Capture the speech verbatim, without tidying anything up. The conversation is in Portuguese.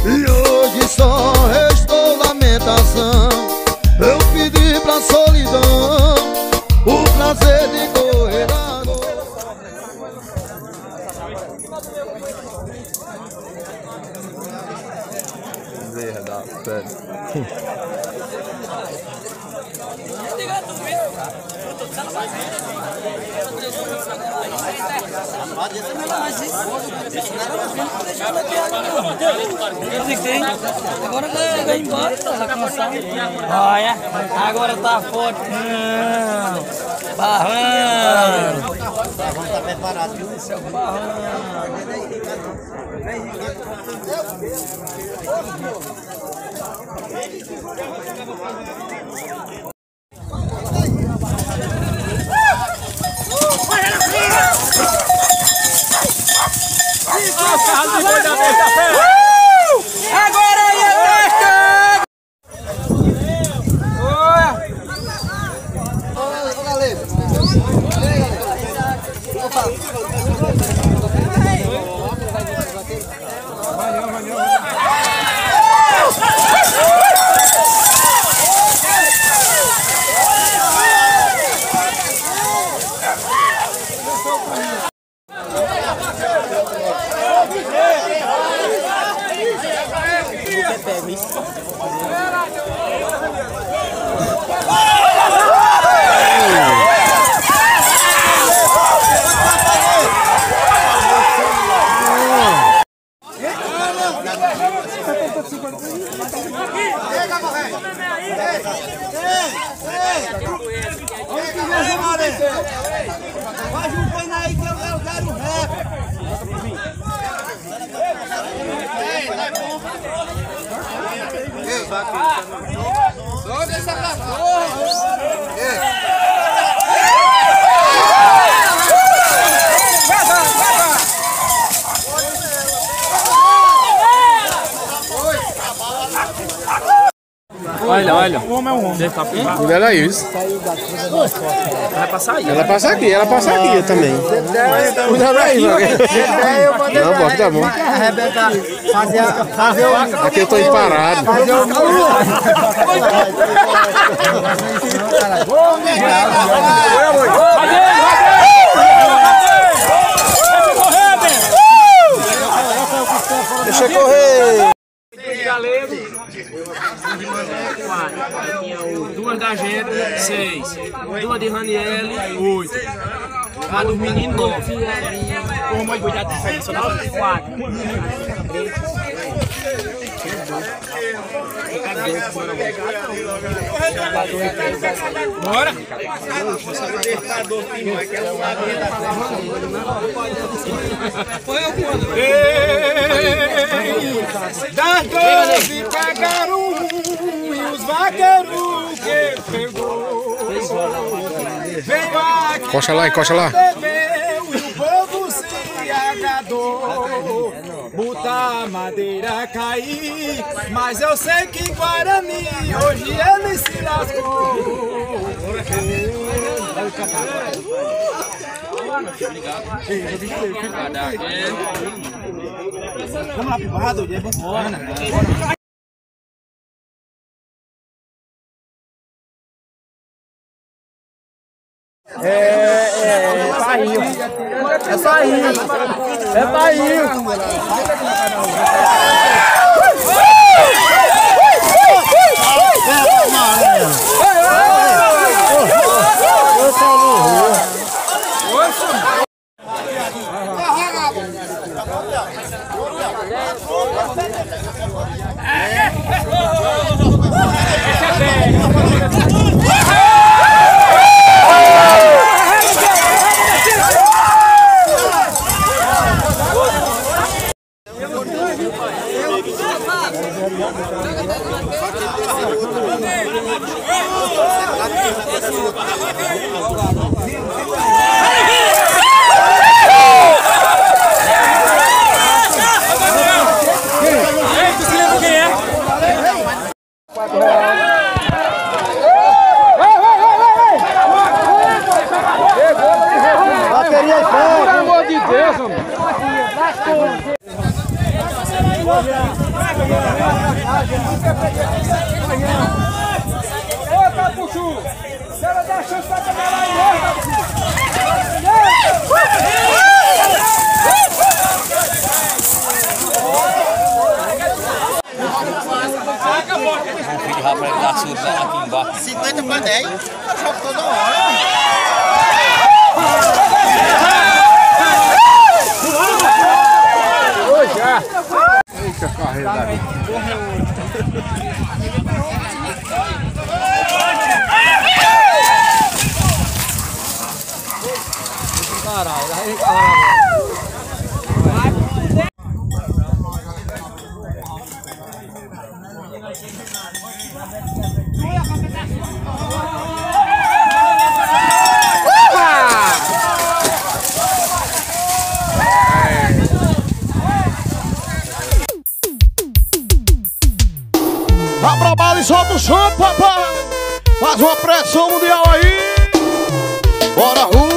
E hoje só restou lamentação. Eu pedi pra solidão o prazer de correr a dor. Verdade, Agora vai embora, tá cansado. Olha, agora tá forte. Barrão. Barrão tá preparado, viu? Esse é o barrão. Agora aí é festa! Ô galera, valeu, valeu. Faz um pano aí que eu quero um rap. Sobe essa pra porra. Olha, olha. O homem é um homem. Olha isso. Vai passar aí. Ela passa aqui, ela passa aqui também. Cuidado aí, mano. Não, pode, tá bom. Arrebentar. Fazer a. Fazer o. Aqui eu tô aí parado. Fazer o. Deixa eu correr. Galego. Duas da gente, seis. Duas de Raniele, oito. A dos meninos, nove. Como é cuidado disso aí? Só dá quatro. Bora! Das doze pegaram um e os vaqueiros que pegou. Veio aqui, Coxa lá, encosta lá. bebeu e o povo se agradou. Botar a madeira cair, mas eu sei que Guarani hoje ele se lascou. Vamos lá pro barrador, vamos embora, né? É, é, é barril. É barril. É barril. Pelo amor de Deus, homem. Ô, Capuchu! Se ela der a chance pra pegar lá em erro, Capuchu! Um vídeo rapaz da surda aqui embaixo. cinquenta para dez. Eu jogo toda hora. Eita, carreira da vida. Abra a bala e solta o som, papai. Faz uma pressão mundial aí. Bora, rua.